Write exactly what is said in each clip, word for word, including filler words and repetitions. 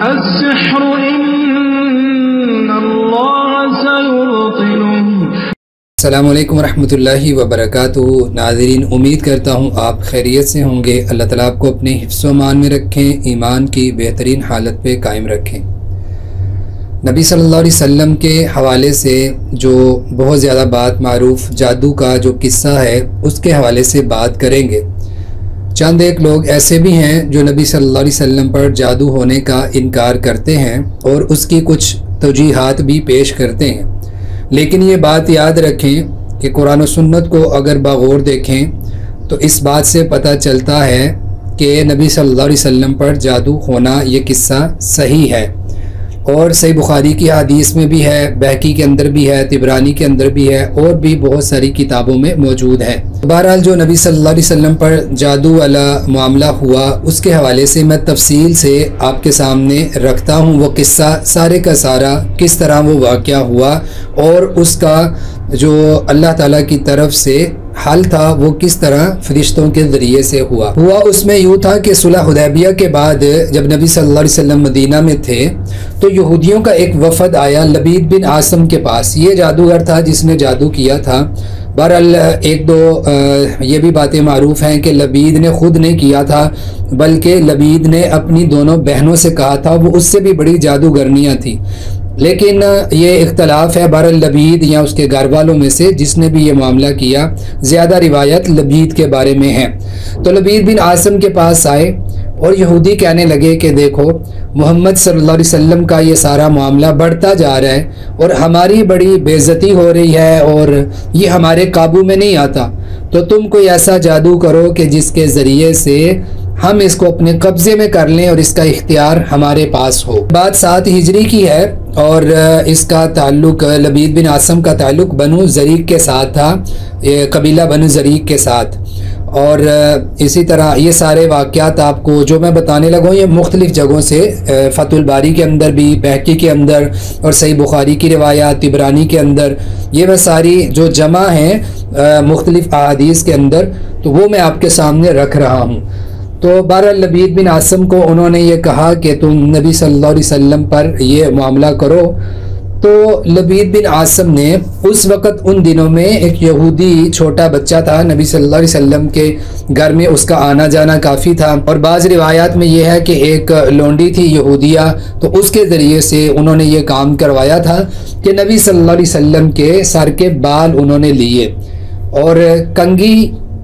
अस्सिह्रु इन्नल्लाह सयुब्तिलुहु। अस्सलामुअलैकुम रहमतुल्लाहि व बरकातुहू। नाज़रीन, उम्मीद करता हूँ आप खैरियत से होंगे। अल्लाह ताला आपको अपने हिफ्ज़ व अमान में रखें, ईमान की बेहतरीन हालत पे कायम रखें। नबी सल्लल्लाहु अलैहि वसल्लम के हवाले से जो बहुत ज़्यादा बात मारूफ़ जादू का जो किस्सा है उसके हवाले से बात करेंगे। चंद एक लोग ऐसे भी हैं जो नबी सल्लल्लाहु अलैहि वसल्लम पर जादू होने का इनकार करते हैं और उसकी कुछ तौजीहात भी पेश करते हैं। लेकिन ये बात याद रखें कि कुरान और सुन्नत को अगर बगौर देखें तो इस बात से पता चलता है कि नबी सल्लल्लाहु अलैहि वसल्लम पर जादू होना ये किस्सा सही है और सही बुखारी की हदीस में भी है, बहकी के अंदर भी है, तिबरानी के अंदर भी है और भी बहुत सारी किताबों में मौजूद है। बहरहाल जो नबी सल्लल्लाहु अलैहि वसल्लम पर जादू वाला मामला हुआ उसके हवाले से मैं तफसील से आपके सामने रखता हूँ। वो किस्सा सारे का सारा किस तरह वो वाक़या हुआ और उसका जो अल्लाह ताला की तरफ से हल था वो किस तरह फरिश्तों के ज़रिए से हुआ हुआ उसमें यूँ था कि सुलह हुदैबिया के बाद जब नबी सल्लल्लाहु अलैहि वसल्लम मदीना में थे तो यहूदियों का एक वफ़द आया लबीद बिन आसम के पास। ये जादूगर था जिसने जादू किया था। बहरहाल एक दो आ, ये भी बातें मारूफ़ हैं कि लबीद ने ख़ुद नहीं किया था बल्कि लबीद ने अपनी दोनों बहनों से कहा था, वो उससे भी बड़ी जादूगरनियाँ थी। लेकिन ये इख्तलाफ है बहरहाल लबीद या उसके घर वालों में से जिसने भी ये मामला किया, ज़्यादा रिवायत लबीद के बारे में है। तो लबीद बिन आसम के पास आए और यहूदी कहने लगे कि देखो मोहम्मद सल्लल्लाहु अलैहि वसल्लम का ये सारा मामला बढ़ता जा रहा है और हमारी बड़ी बेइज्जती हो रही है और ये हमारे काबू में नहीं आता, तो तुम कोई ऐसा जादू करो कि जिसके ज़रिए से हम इसको अपने कब्ज़े में कर लें और इसका इख्तियार हमारे पास हो। बात सात हिजरी की है और इसका ताल्लुक़ लबीद बिन आसम का ताल्लुक़ बनु ज़रीक़ के साथ था, ये कबीला बनु ज़रीक़ के साथ। और इसी तरह ये सारे वाक़यात आपको जो मैं बताने लगा हूँ ये मुख्तलिफ़ जगहों से, फ़तहुल बारी के अंदर भी, बहकी के अंदर और सही बुखारी की रिवायात, तिबरानी के अंदर, ये वह सारी जो जमा हैं मुख्तलिफ़ अहादीस के अंदर, तो वो मैं आपके सामने रख रहा हूँ। तो बहरहाल लबीद बिन आसम को उन्होंने ये कहा कि तुम नबी सल्लल्लाहु अलैहि वसल्लम पर ये मामला करो। तो लबीद बिन आसम ने उस वक़्त उन दिनों में एक यहूदी छोटा बच्चा था, नबी सल्लल्लाहु अलैहि वसल्लम के घर में उसका आना जाना काफ़ी था और बाज़ रिवायात में यह है कि एक लोंडी थी यहूदिया, तो उसके ज़रिए से उन्होंने ये काम करवाया था कि नबी सल्लल्लाहु अलैहि वसल्लम के सर के बाल उन्होंने लिए और कंघी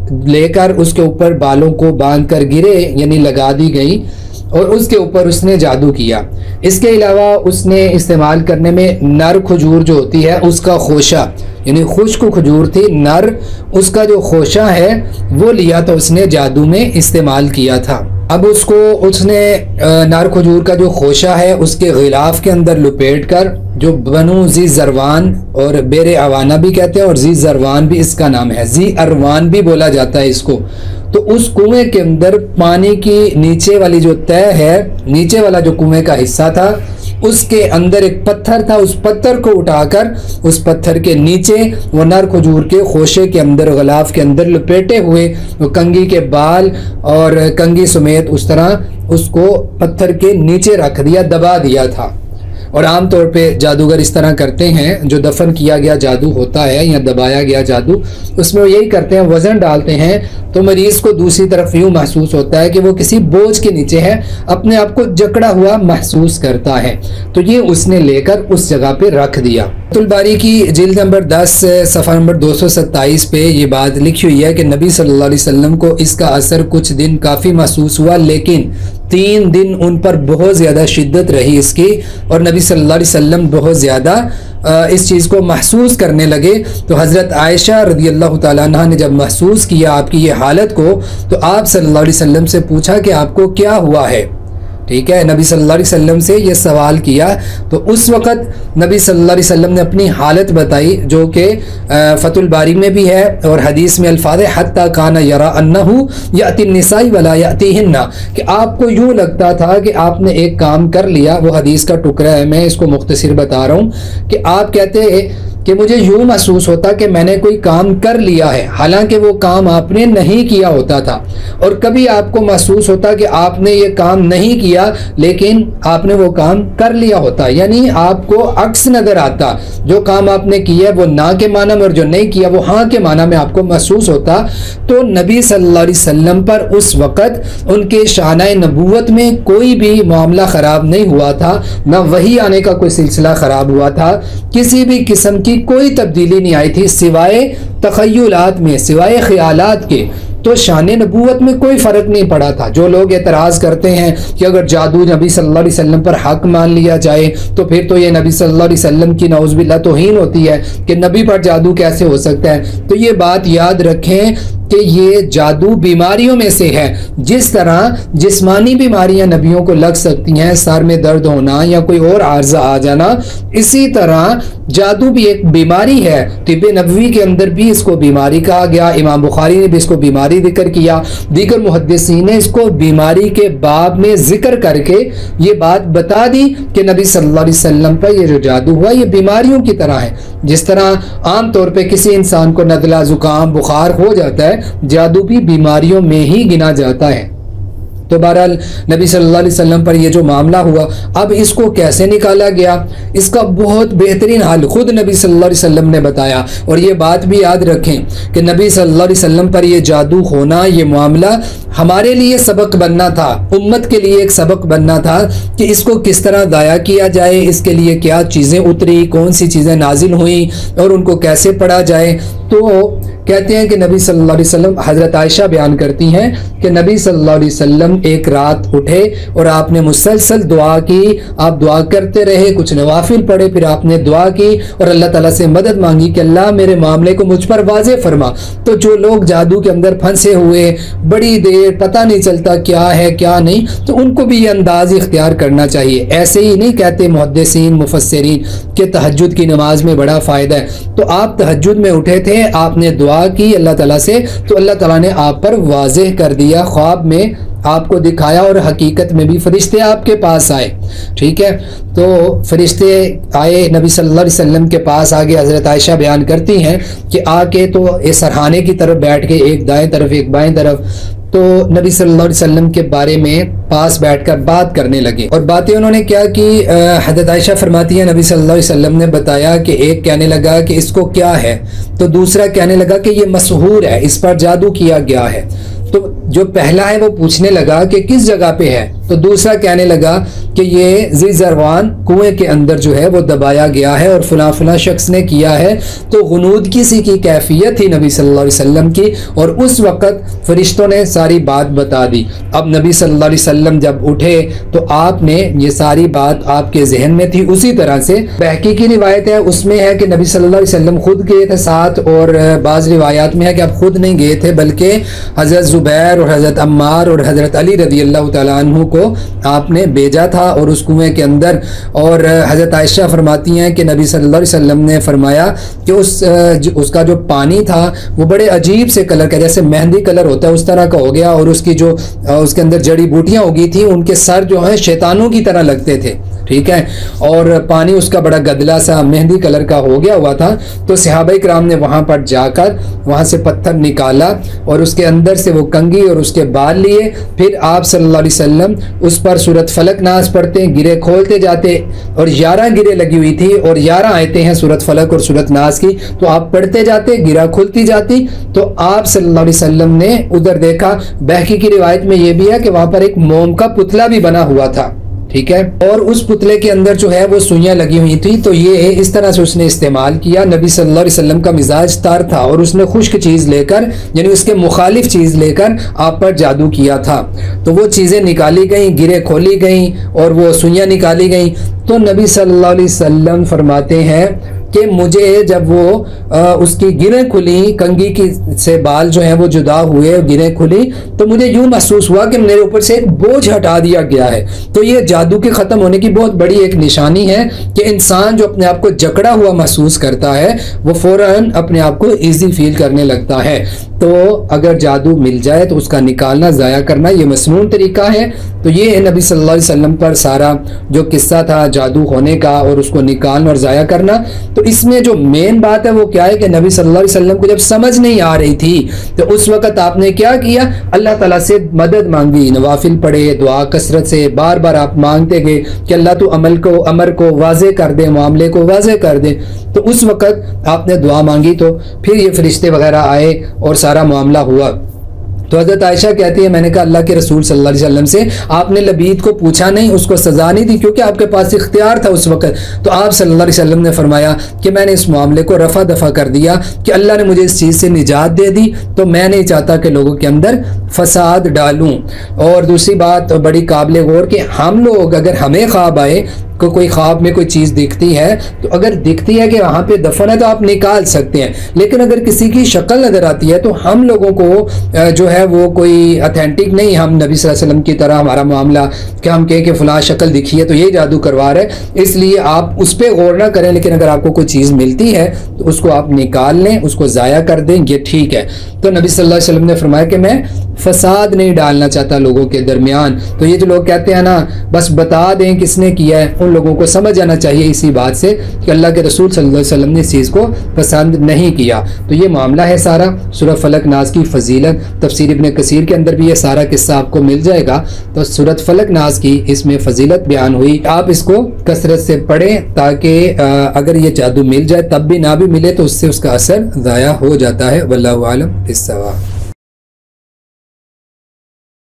लेकर उसके ऊपर बालों को बांध कर गिरे यानी लगा दी गई और उसके ऊपर उसने जादू किया। इसके अलावा उसने इस्तेमाल करने में नर खजूर जो होती है उसका खोशा, यानी खुश्क खजूर थी नर, उसका जो खोशा है वो लिया तो उसने जादू में इस्तेमाल किया था। अब उसको उसने नर खजूर का जो खोशा है उसके गिलाफ के अंदर लपेट कर, जो बनु जी जरवान और बेरे अवाना भी कहते हैं और जी जरवान भी इसका नाम है, जी अरवान भी बोला जाता है इसको, तो उस कुएं के अंदर पानी की नीचे वाली जो तय है, नीचे वाला जो कुएं का हिस्सा था उसके अंदर एक पत्थर था, उस पत्थर को उठाकर उस पत्थर के नीचे वो नर खजूर के खोशे के अंदर गिलाफ के अंदर लपेटे हुए वो कंघी के बाल और कंघी समेत उस तरह उसको पत्थर के नीचे रख दिया, दबा दिया था। और आम तौर पे जादूगर इस तरह करते हैं, जो दफन किया गया जादू होता है या दबाया गया जादू, उसमें वो यही करते हैं, वज़न डालते हैं तो मरीज़ को दूसरी तरफ यूँ महसूस होता है कि वो किसी बोझ के नीचे है, अपने आप को जकड़ा हुआ महसूस करता है। तो ये उसने लेकर उस जगह पे रख दिया। फ़तहुल बारी की जिल्द नंबर दस सफ़ा नंबर दो सौ सत्ताईस पे ये बात लिखी हुई है कि नबी सल्लल्लाहु अलैहि वसल्लम को इसका असर कुछ दिन काफ़ी महसूस हुआ, लेकिन तीन दिन उन पर बहुत ज़्यादा शिद्दत रही इसकी और नबी सल्लल्लाहु अलैहि वसल्लम बहुत ज़्यादा इस चीज़ को महसूस करने लगे। तो हज़रत आयशा रज़ियल्लाहु ताला अन्हा ने जब महसूस किया आपकी ये हालत को, तो आप सल्लल्लाहु अलैहि वसल्लम से पूछा कि आपको क्या हुआ है। ठीक है, नबी सल्लल्लाहु अलैहि वसल्लम से ये सवाल किया तो उस वक़्त नबी सल्लल्लाहु अलैहि वसल्लम ने अपनी हालत बताई, जो कि फ़तहुल बारी में भी है और हदीस में अल्फाज़ हत्ता काना यरा अन्नहु याति निसाई वला यातिहिन्ना, कि आपको यूँ लगता था कि आपने एक काम कर लिया। वो हदीस का टुकड़ा है, मैं इसको मुख्तसर बता रहा हूँ कि आप कहते कि मुझे यूँ महसूस होता कि मैंने कोई काम कर लिया है, हालांकि वो काम आपने नहीं किया होता था। और कभी आपको महसूस होता कि आपने ये काम नहीं किया लेकिन आपने वो काम कर लिया होता, यानी आपको अक्स नज़र आता। जो काम आपने किया वो ना के माना में और जो नहीं किया वो हाँ के माना में आपको महसूस होता। तो नबी सल्लल्लाहु अलैहि वसल्लम पर उस वक़्त उनके शानाए नबूवत में कोई भी मामला ख़राब नहीं हुआ था, ना वही आने का कोई सिलसिला ख़राब हुआ था, किसी भी किस्म की कोई तब्दीली नहीं आई थी सिवाय तख़य्युलात में, सिवाय ख़यालात के। तो शान नबूवत में कोई फ़र्क नहीं पड़ा था। जो लोग एतराज़ करते हैं कि अगर जादू नबी सल्लल्लाहु अलैहि वसल्लम पर हक मान लिया जाए तो फिर तो ये नबी सल्लल्लाहु अलैहि वसल्लम की नौज़ुबिल्लाह तौहीन होती है कि नबी पर जादू कैसे हो सकता है। तो ये बात याद रखें कि ये जादू बीमारियों में से है। जिस तरह जिस्मानी बीमारियां नबियों को लग सकती हैं, सर में दर्द होना या कोई और आर्जा आ जाना, इसी तरह जादू भी एक बीमारी है। तिब्ब नबवी के अंदर भी इसको बीमारी कहा गया, इमाम बुखारी ने भी इसको बीमारी जिक्र किया, दीगर मुहद्दिसीन ने इसको बीमारी के बाब में जिक्र करके ये बात बता दी कि नबी सल्लल्लाहु अलैहि वसल्लम पर ये जो जादू हुआ ये बीमारियों की तरह है। जिस तरह आम तौर पे किसी इंसान को नज़ला, जुकाम, बुखार हो जाता है, जादू भी बीमारियों में ही गिना जाता है। तो बहरहाल नबी सल्लल्लाहु अलैहि वसल्लम पर ये जो मामला हुआ, अब इसको कैसे निकाला गया, इसका बहुत बेहतरीन हाल खुद नबी सल्लल्लाहु अलैहि वसल्लम ने बताया। और ये बात भी याद रखें कि नबी सल्लल्लाहु अलैहि वसल्लम पर ये जादू होना, ये मामला हमारे लिए सबक बनना था, उम्मत के लिए एक सबक बनना था कि इसको किस तरह दाया किया जाए, इसके लिए क्या चीज़ें उतरी, कौन सी चीज़ें नाजिल हुई और उनको कैसे पढ़ा जाए। तो कहते हैं कि नबी सल्लल्लाहु अलैहि वसल्लम, हज़रत आयशा बयान करती हैं कि नबी सल्लल्लाहु अलैहि वसल्लम एक रात उठे और आपने मुसलसल दुआ की। आप दुआ करते रहे, कुछ नवाफिल पढ़े, फिर आपने दुआ की और अल्लाह ताला से मदद मांगी कि अल्लाह मेरे मामले को मुझ पर वाज़े फरमा। तो जो लोग जादू के अंदर फंसे हुए, बड़ी देर पता नहीं चलता क्या है क्या नहीं, तो उनको भी ये अंदाज इख्तियार करना चाहिए। ऐसे ही नहीं कहते मुहद्दिसीन, मुफस्सिरीन कि तहज्जुद की नमाज में बड़ा फ़ायदा है। तो आप तहज्जुद में उठे थे, आपने दुआ की अल्लाह ताला से, तो अल्लाह ताला ने आप पर वाज़ेह कर दिया, ख्वाब में आपको दिखाया और हकीकत में भी फरिश्ते आपके पास आए। ठीक है, तो फरिश्ते आए, नबी सल्लल्लाहु अलैहि वसल्लम के पास आगे। हज़रत आयशा बयान करती हैं कि आके तो इस सरहाने की तरफ बैठ के, एक दाएं तरफ एक बाएं तरफ, तो नबी सल्लल्लाहु अलैहि वसल्लम के बारे में पास बैठकर बात करने लगे। और बातें उन्होंने क्या की, हज़रत आयशा फरमाती है नबी सल्लल्लाहु अलैहि वसल्लम ने बताया कि एक कहने लगा कि इसको क्या है, तो दूसरा कहने लगा कि ये मशहूर है, इस पर जादू किया गया है। तो जो पहला है वो पूछने लगा कि किस जगह पे है, तो दूसरा कहने लगा कि ये ज़िज़रवान कुएं के अंदर जो है वो दबाया गया है और फला फला शख्स ने किया है। तो गुनूद किसी की कैफियत थी नबी सल्लल्लाहु अलैहि वसल्लम की, और उस वक़्त फरिश्तों ने सारी बात बता दी। अब नबी सल्लल्लाहु अलैहि वसल्लम जब उठे तो आपने ये सारी बात आपके जहन में थी। उसी तरह से बहकी की रिवायत है, उसमें है कि नबी सल्लल्लाहु अलैहि वसल्लम खुद गए थे साथ, और बाज़ रिवायात में है कि आप खुद नहीं गए थे बल्कि हज़रत ज़ुबैर और हज़रत अम्मार और हज़रत अली रज़ी अल्लाह तआला अन्हु को आपने भेजा था और उस कुएं के अंदर। और हज़रत आयशा फरमाती हैं कि नबी सल्लल्लाहु अलैहि वसल्लम ने फरमाया कि उस उसका जो पानी था वो बड़े अजीब से कलर का, जैसे मेहंदी कलर होता है उस तरह का हो गया, और उसकी जो उसके अंदर जड़ी बूटियाँ उगी थी उनके सर जो हैं शैतानों की तरह लगते थे। ठीक है, और पानी उसका बड़ा गदला सा मेहंदी कलर का हो गया हुआ था। तो सहाबा इकराम ने वहाँ पर जाकर वहाँ से पत्थर निकाला और उसके अंदर से वो कंघी और उसके बाल लिए। फिर आप सल्लल्लाहु अलैहि वसल्लम उस पर सूरत फलक नाज पढ़ते, गिरे खोलते जाते, और ग्यारह गिरे लगी हुई थी और ग्यारह आयतें हैं सूरत फलक और सूरत नाज की, तो आप पढ़ते जाते, गिरा खुलती जाती। तो आप सल्लल्लाहु अलैहि वसल्लम ने उधर देखा, बहकी की रिवायत में ये भी है कि वहाँ पर एक मोम का पुतला भी बना हुआ था। ठीक है, और उस पुतले के अंदर जो है वो सुइयां लगी हुई थी। तो ये इस तरह से उसने इस्तेमाल किया। नबी सल्लल्लाहु अलैहि वसल्लम का मिजाज तार था और उसने खुश्क चीज़ लेकर, यानी उसके मुखालिफ चीज़ लेकर आप पर जादू किया था। तो वो चीज़ें निकाली गई, गिरे खोली गई और वो सुइयां निकाली गई। तो नबी सल्लल्लाहु अलैहि वसल्लम फरमाते हैं कि मुझे जब वो आ, उसकी गिरें खुली, कंघी की से बाल जो हैं वो जुदा हुए, गिरें खुली, तो मुझे यूँ महसूस हुआ कि मेरे ऊपर से एक बोझ हटा दिया गया है। तो ये जादू के ख़त्म होने की बहुत बड़ी एक निशानी है कि इंसान जो अपने आप को जकड़ा हुआ महसूस करता है वो फ़ौरन अपने आप को ईजी फील करने लगता है। तो अगर जादू मिल जाए तो उसका निकालना, ज़ाया करना ये मसनून तरीका है। तो ये है नबी सल्लल्लाहु अलैहि वसल्लम पर सारा जो किस्सा था जादू होने का और उसको निकालना और ज़ाया करना। तो इसमें जो मेन बात है वो क्या है कि नबी सल्लल्लाहु अलैहि वसल्लम को जब समझ नहीं आ रही थी तो उस वक़्त आपने क्या किया, अल्लाह ताला से मदद मांगी, नवाफिल पढ़े, दुआ कसरत से बार बार आप मांगते गए कि अल्लाह तू अमल को अमर को वाज़े कर दे, मामले को वाज़े कर दे। तो उस वक़्त आपने दुआ मांगी तो फिर ये फरिश्ते वगैरह आए और सारा मामला हुआ। तो हज़रत आयशा कहती है मैंने कहा अल्लाह के रसूल सल्लल्लाहु अलैहि वसल्लम से आपने लबीद को पूछा नहीं, उसको सज़ा नहीं दी क्योंकि आपके पास इख्तियार था उस वक़्त। तो आप सल्लल्लाहु अलैहि वसल्लम ने फरमाया कि मैंने इस मामले को रफ़ा दफ़ा कर दिया कि अल्लाह ने मुझे इस चीज़ से निजात दे दी, तो मैं नहीं चाहता कि लोगों के अंदर फसाद डालूँ। और दूसरी बात बड़ी काबिल गौर कि हम लोग अगर हमें ख्वाब आए को कोई ख्वाब में कोई चीज़ दिखती है तो अगर दिखती है कि वहाँ पे दफन है तो आप निकाल सकते हैं, लेकिन अगर किसी की शक्ल नज़र आती है तो हम लोगों को जो है वो कोई अथेंटिक नहीं, हम नबी सल्लल्लाहु अलैहि वसल्लम की तरह हमारा मामला कि हम कहें कि फ़लाँ शक्ल दिखी है तो ये जादू करवा रहे, इसलिए आप उस पर गौर ना करें। लेकिन अगर आपको कोई चीज़ मिलती है तो उसको आप निकाल लें, उसको ज़ाया कर दें, ये ठीक है। तो नबी सल्लल्लाहु अलैहि वसल्लम ने फरमाया कि मैं फसाद नहीं डालना चाहता लोगों के दरमियान। तो ये जो लोग कहते हैं ना बस बता दें किसने किया है, उन लोगों को समझ आना चाहिए इसी बात से कि अल्लाह के रसूल सल्लल्लाहु अलैहि वसल्लम ने इस चीज़ को पसंद नहीं किया। तो ये मामला है सारा सूरह फलक नाज की फजीलत, तफसीर इब्न कसीर के अंदर भी ये सारा किस्सा आपको मिल जाएगा। तो सूरत फलक नाज की इसमें फजीलत बयान हुई, आप इसको कसरत से पढ़ें ताकि अगर ये जादू मिल जाए तब भी ना भी मिले तो उससे उसका असर ज़ाया हो जाता है। वल्लाहु आलम बिस्सवाब।